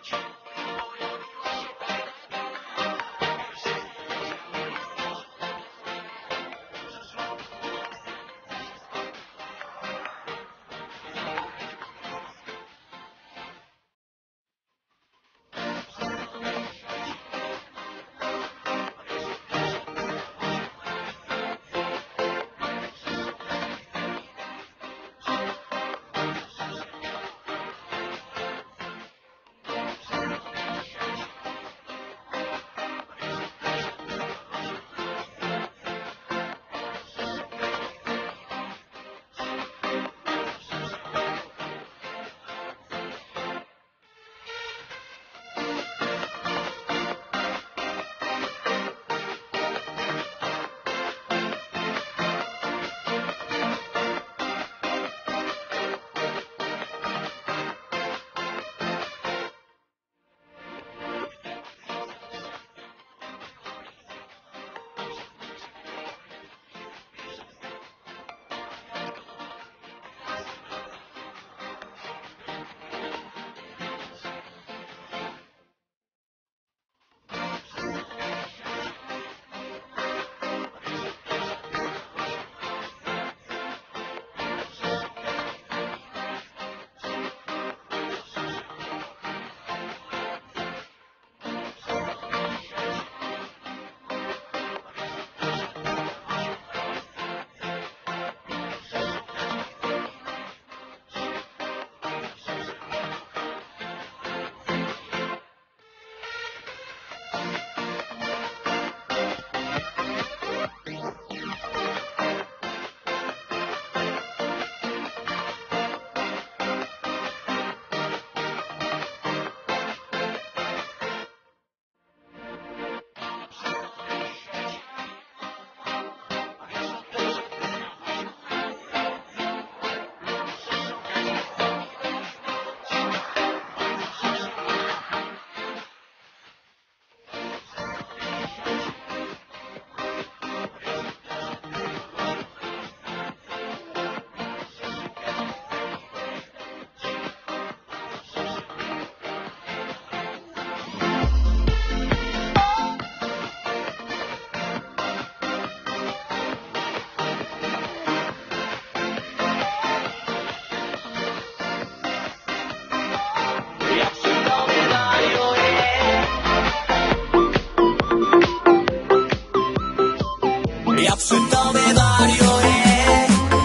Ja przy tobie wariuję,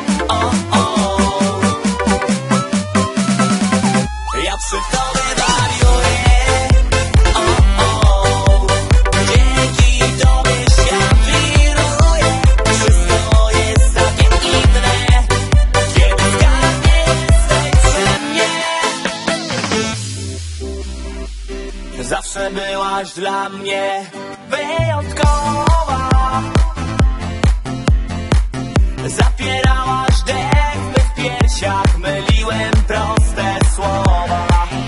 ja przy tobie wariuję, dzięki tobie świat wiruje. Wszystko jest takie inne, kiedy skarnie jesteś przy mnie. Zawsze byłaś dla mnie wyjątkowa. Zapierałaś dech w mych piersiach, myliłem proste słowa.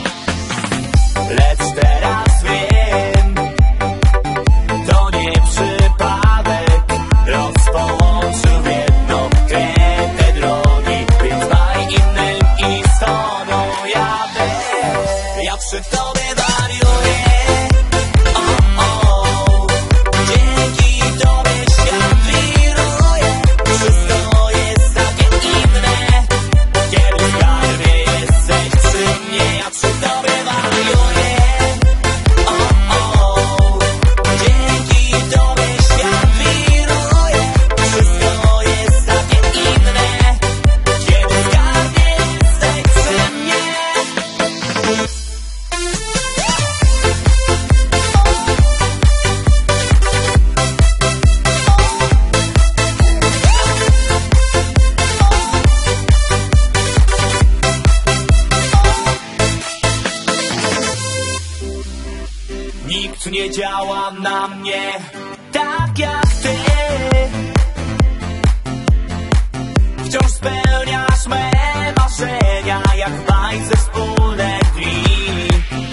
Lecz teraz wiem, to nie przypadek, los połączył w jedno kręte drogi, więc daj innym i z tobą jadę. Ja przy tobie wariuję, dzięki tobie świat wiruje. Wszystko jest takie inne, kiedy w skarbie jesteś przy mnie. Ja przy tobie wariuję, dzięki tobie świat wiruje. Wszystko jest takie inne, kiedy w skarbie jesteś przy mnie. Nikt nie działa na mnie tak jak ty. Wciąż spełniasz me marzenia, jak w bajce wspólne dni.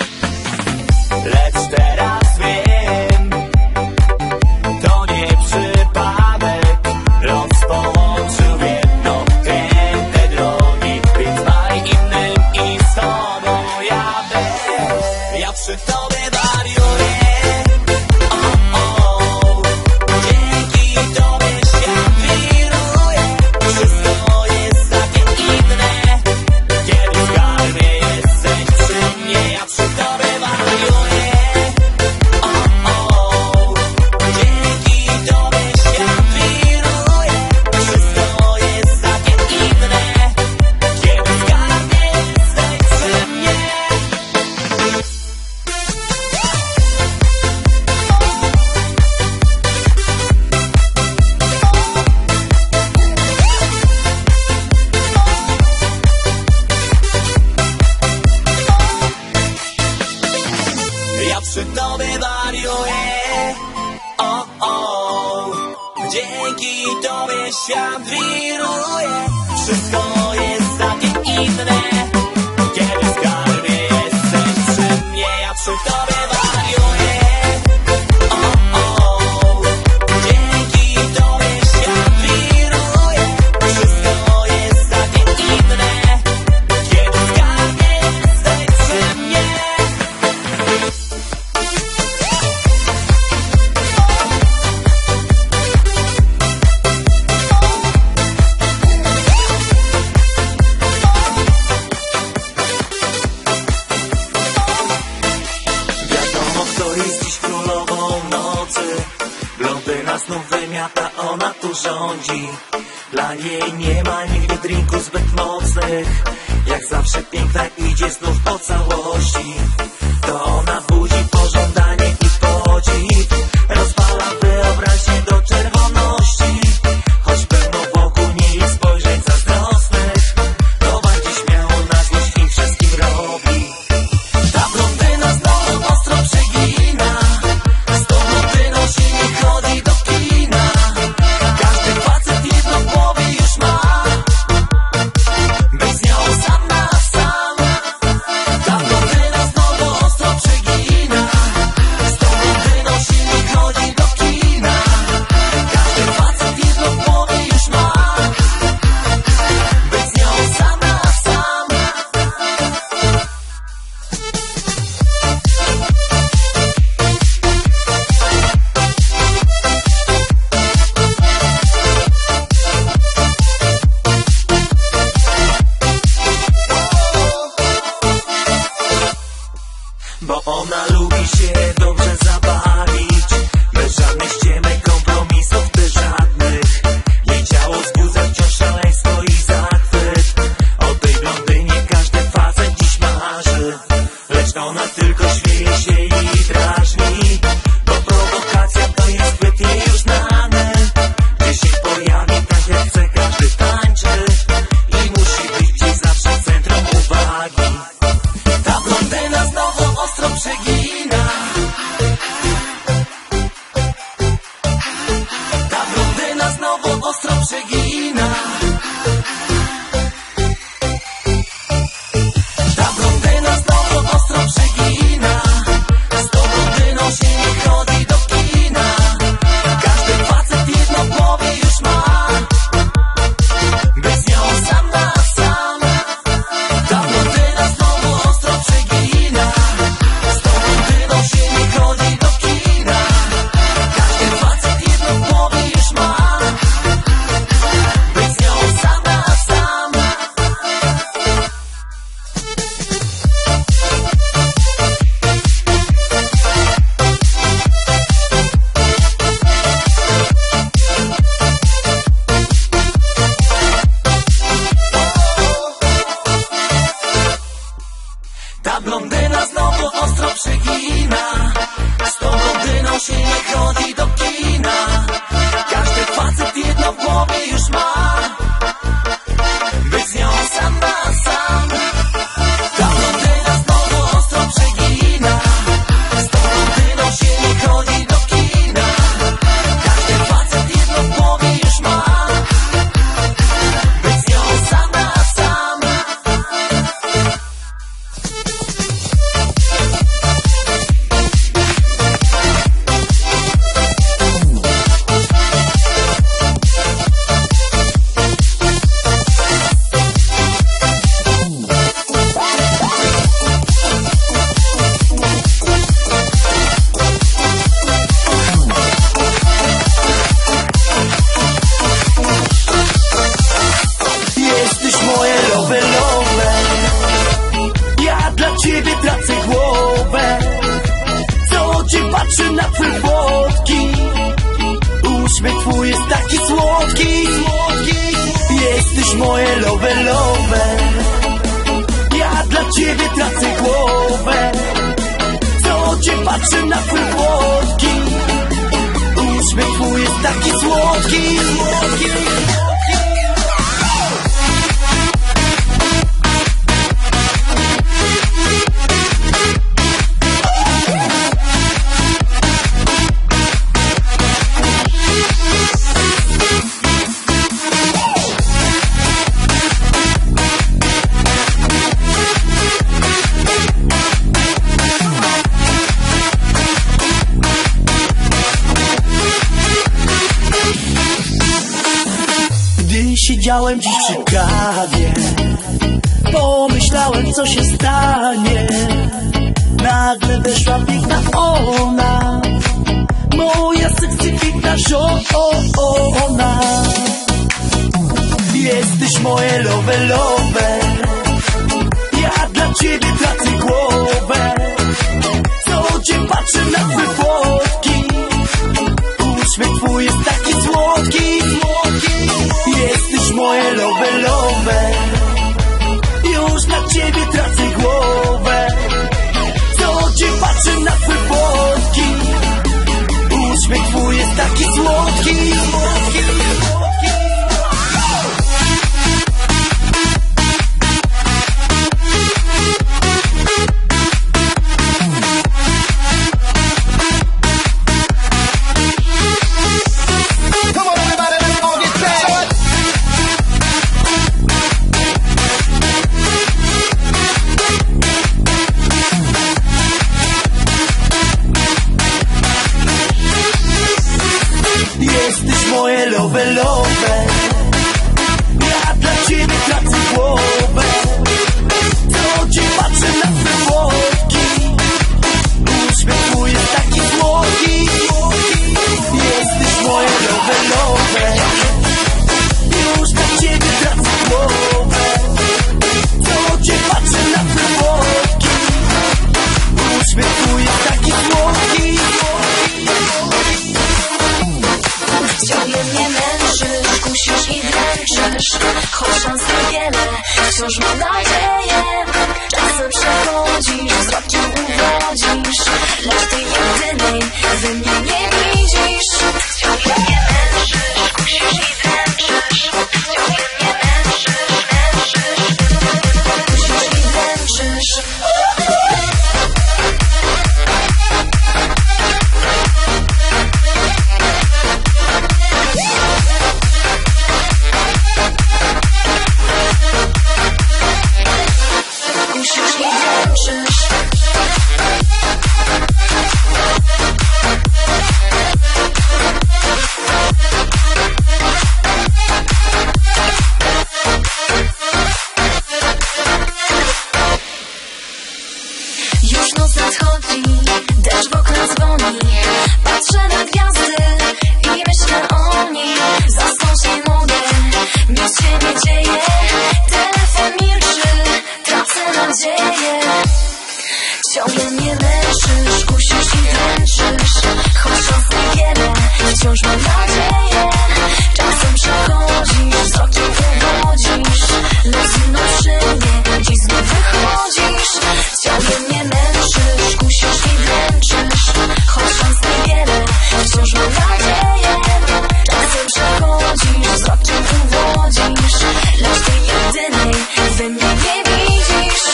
Lecz teraz wiem, to nie przypadek, los połączył w jedno kręte drogi, więc daj innym i z tobą jadę. Ja przy tobie wariuję. Oh, oh. Dzięki tobie świat wiruje. Wszystko jest takie inne, kiedy w skarbie jesteś przy mnie. Ja przy tobie wariuję. Oh, oh. Dzięki tobie świat wiruje. Wszystko jest takie inne, kiedy w skarbie jesteś przy mnie. Znów wymiata, ona tu rządzi. Dla niej nie ma nigdy drinku zbyt mocnych. Jak zawsze piękna idzie znów po całości. To ona budzi pożądanie i podziw. Rozpala wyobraźnię do czerwoności. Choć pełno wokół niej spojrzeń zazdrosnych, to bardziej śmiało na złość im wszystkim robi. Ta blondyna znowu ostro przegina. Z tą blondyną się nie chodzi do kina. Każdy facet jedno w głowie już ma, być z nią sam na sam. Ta blondyna znowu ostro przegina. Z tą blondyną się nie chodzi do kina. Każdy facet jedno w głowie już ma, być z nią sam na sam. Bo ona lubi się dobrze zabawić, bez żadnych ściemek, kompromisów też żadnych. Jej ciało wzbudza wciąż szaleństwo i zachwyt. O tej blondynie każdy facet dziś marzy, lecz ona tylko śmieje się i drażni. Bo prowokacja to jest chwyt jej już znany. Gdzie się pojawi, tak jak chce, każdy tańczy i musi być gdzieś zawsze w centrum uwagi. Ta blondyna znowu ostro przegina. Ta blondyna znowu ostro przegina. Ta blondyna znowu ostro przegina. Z tą blondyną się nie chodzi do kina. Każdy facet jedno w głowie już ma, być z nią sam na sam. Ta blondyna znowu ostro przegina. Z tą blondyną się nie chodzi do kina. Każdy facet jedno w głowie już ma, być z nią sam na sam. Ta blondyna znowu ostro przegina. Z tą blondyną się nie chodzi do kina. Każdy facet jedno w głowie już ma, być z nią sam na sam. Ta blondyna znowu ostro przegina. Z tą blondyną się nie chodzi do kina. Każdy facet jedno w głowie już ma, być z nią sam na sam. Jesteś moje love, love. Ja dla ciebie tracę głowę. Co oczy patrzy na twój fotki. Uśmiech twój jest taki słodki, słodki. Jesteś moje love, love. Ja dla ciebie tracę głowę. Co oczy patrzy na twój fotki. Uśmiech twój jest taki słodki, słodki. Siedziałem dziś przy kawie, pomyślałem, co się stanie. Nagle weszła piękna ona, moja sexy piękna żona. Jesteś moje love, love, ja dla ciebie tracę głowę. Codziennie patrzę na twoje fotki, uśmiech twój jest taki słodki. Jesteś moje love, love, już dla ciebie tracę głowę. Codziennie patrzę na twoje fotki, uśmiech twój jest taki słodki. Jesteś moje love, love, ja dla ciebie tracę głowę. Codziennie patrzę na twoje fotki, uśmiech twój jest taki słodki. Jesteś moje love, love, już dla ciebie tracę głowę. Codziennie patrzę na twoje fotki, uśmiech twój jest taki słodki. Ciągle mnie męczysz, kusisz i dręczysz, choć szans niewiele, wciąż mam nadzieję. Czasem przechodzisz, wzrokiem uwodzisz, lecz ty jedynej we mnie nie widzisz. Ciągle mnie męczysz, kusisz i dręczysz, ciągle mnie męczysz, kusisz i dręczysz. Kusisz i dręczysz. Już noc nadchodzi, deszcz w okna dzwoni. Patrzę na gwiazdy i myślę o nich. Zasnąć nie mogę, nic się nie dzieje. Telefon milczy, tracę nadzieję. Ciągle mnie męczysz, kusisz i dręczysz, choć szans niewiele, wciąż mam nadzieję. Czasem przechodzisz, wzrokiem uwodzisz, lecz zimno przy mnie, dziś znów wychodzisz. Ciągle mnie męczysz, kusisz i dręczysz, choć szans niewiele, wciąż mam nadzieję. Czasem przechodzisz, wzrokiem uwodzisz, lecz ty jedynej we mnie nie widzisz.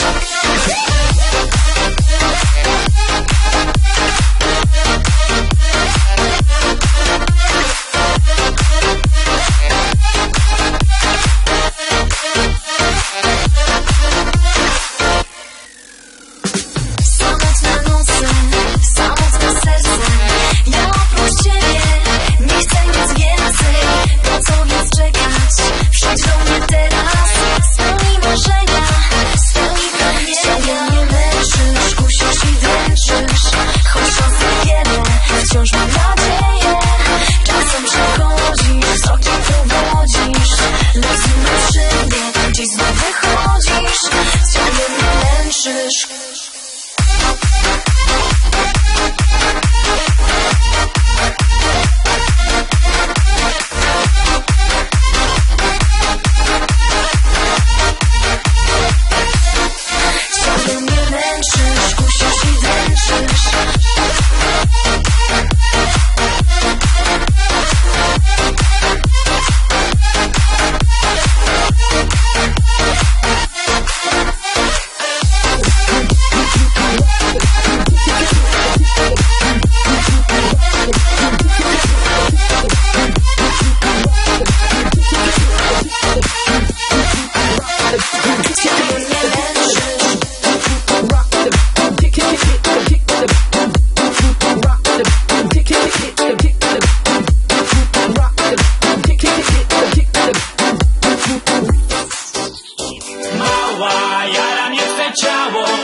Samotne noce, samotne serce, ja oprócz ciebie nie chcę nic więcej. Po co więc czekać? Przyjdź do mnie teraz, spełnij marzenia, spełnij pragnienia. Ciągle mnie męczysz, kusisz i dręczysz, choć szans niewiele, wciąż mam nadzieję. Czasem przechodzisz, wzrokiem uwodzisz, lecz zimno przy mnie, dziś znów wychodzisz. Ciągle mnie męczysz. Ciągle mnie męczysz, kusisz i dręczysz.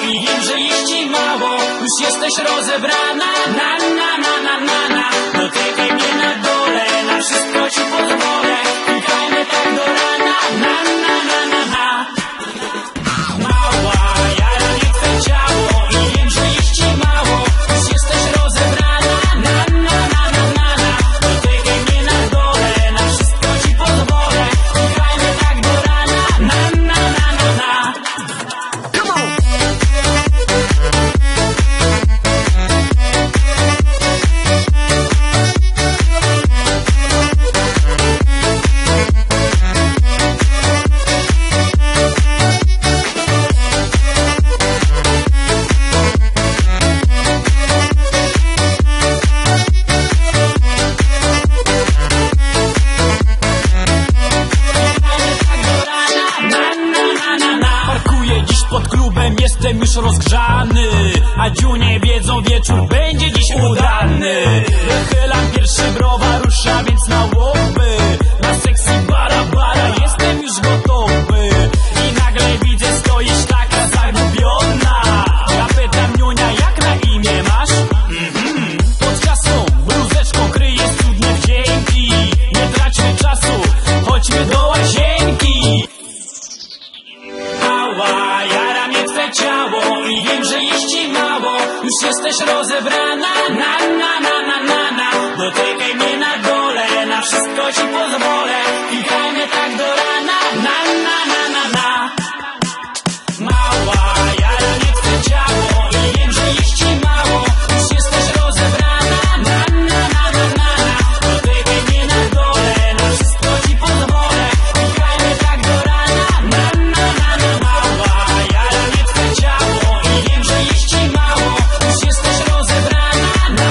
i wiem, że jest ci mało. Już jesteś rozebrana, na na na na na na. Dotykaj mnie na dole, na wszystko ci pozwolę. Kichajmy tak do rana, na na na na na. Mała, jara mnie twe ciało i wiem, że jest ci mało. Już jesteś rozebrana, na na na na na na. Dotykaj mnie na dole, na wszystko ci pozwolę. Kichajmy tak do rana, na na na na na. Come on! Parkuję dziś pod klubem, jestem już rozgrzany. A dziunie wiedzą, wieczór będzie dziś udany. Wychylam pierwszy browar, rusza więc na łopy. Na sexy bara bara, jestem już gotowy. I nagle widzę, stoisz taka zagubiona. Ja pytam, niunia, jak na imię masz? Pod ciasną bluzeczką kryje cudne wdzięki. Nie traćmy czasu, chodźmy do łazienki. Ała, jara mnie twe ciało i wiem, że jest ci mało. Już jesteś rozebrana, na na na na na na. Dotykaj mnie na dole, na wszystko ci pozwolę. Kichajmy tak do rana, na na na na na. Mała, jara mnie twe ciało i wiem, że jest ci mało. Już jesteś rozebrana, na na na na na na. Dotykaj mnie na dole, na wszystko ci pozwolę. Kichajmy tak do rana, na na na na. Mała, jara mnie twe ciało i wiem, że jest ci mało. Już jesteś rozebrana, na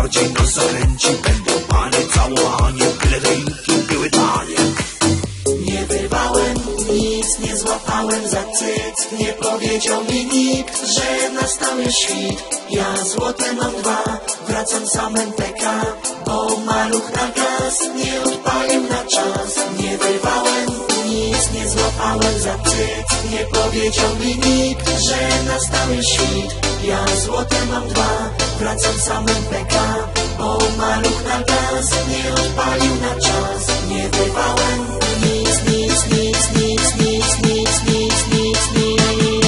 bardziej nas zachęci. Będą panie całowanie, byle drinki były tanie. Nie wyrwałem nic, nie złapałem za cyc. Nie powiedział mi nikt, że nastał już świt. Ja złote mam 2, wracam sam MPK, bo maluch na gaz nie odpalił na czas. Nie wyrwałem nic, nie złapałem za cyc. Nie powiedział mi nikt, że nastał już świt. Ja złote mam 2, wracam sam MPK, bo maluch na gaz nie odpalił na czas. Nie wyrwałem nic, nic, nic, nic, nic, nic, nic, nic, nic.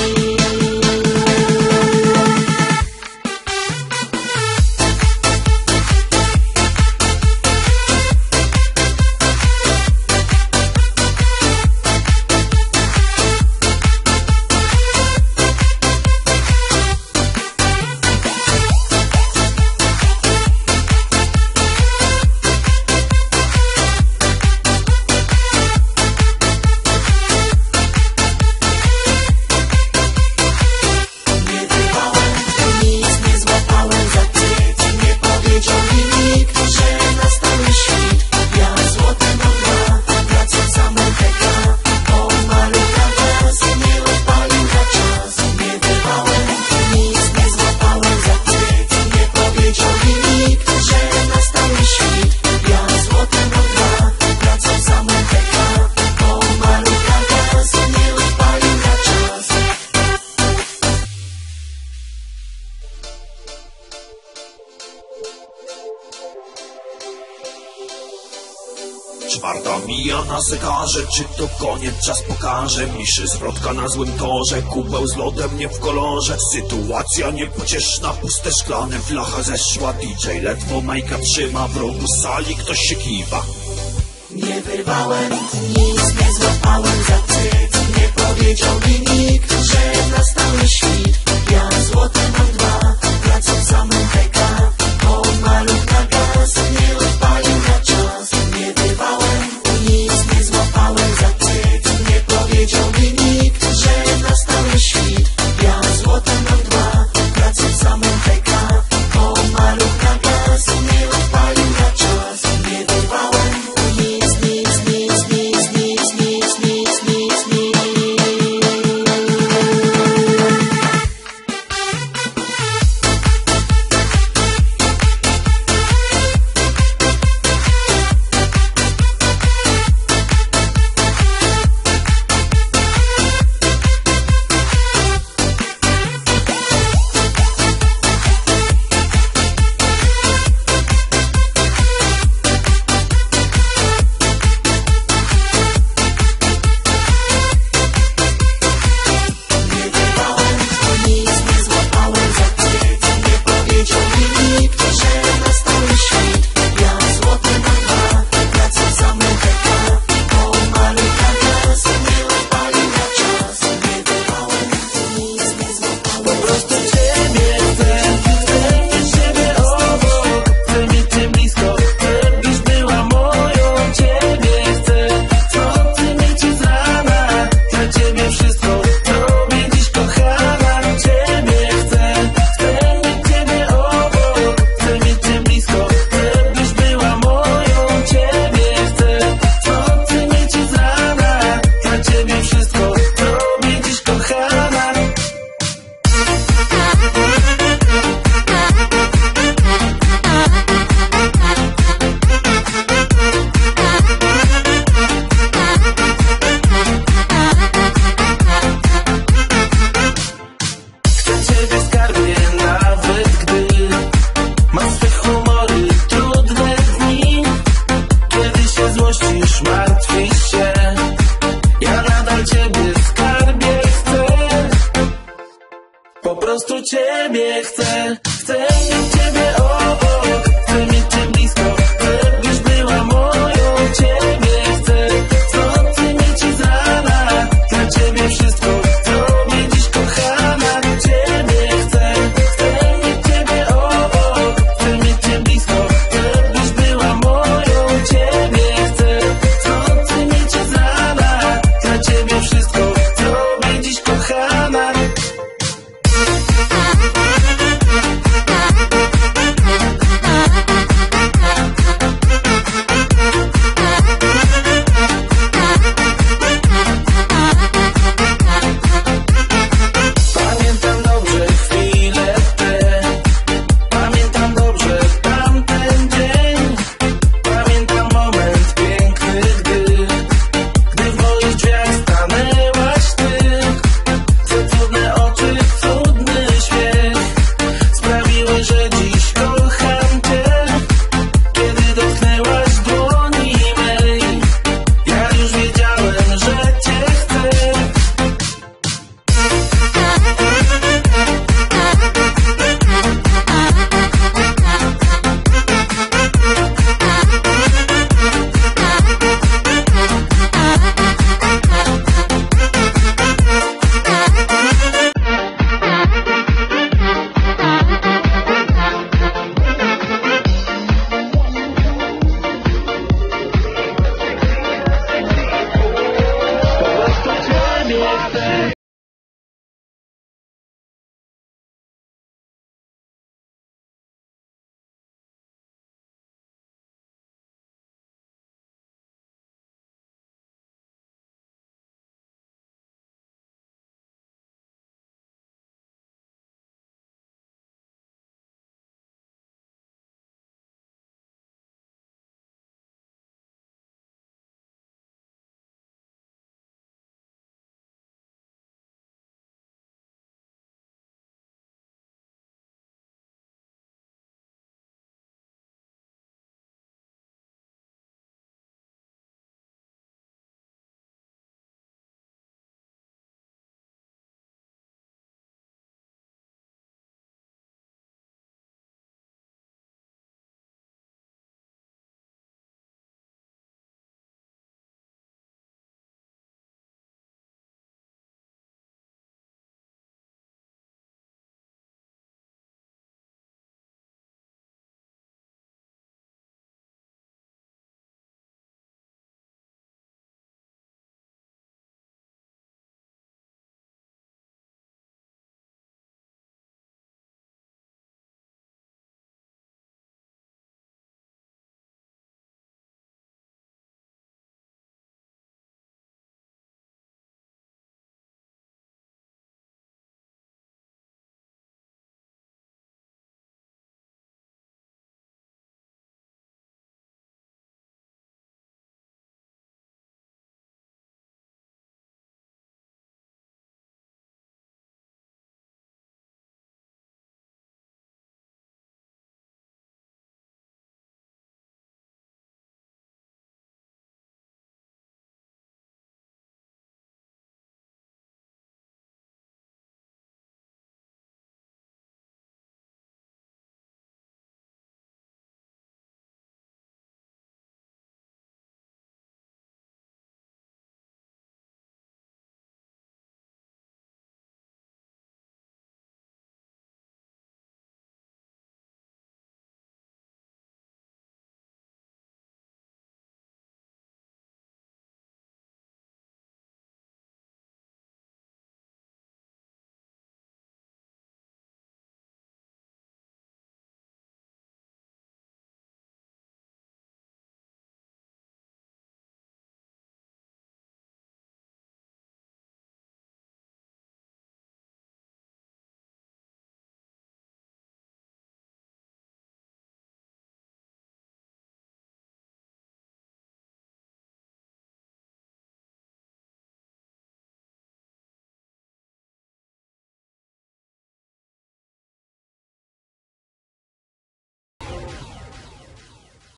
Czwarta mija na zegarze, czy to koniec, czas pokaże. Mniejszy zwrotka na złym torze, kubeł z lodem nie w kolorze. Sytuacja niepocieszna, puste szklane, flacha zeszła. DJ ledwo majka trzyma, w rogu sali ktoś się kiwa. Nie wyrwałem nic, nie złapałem za cyc. Nie powiedział mi nikt, że nastał już świt. Ja złote mam 2, wracam sam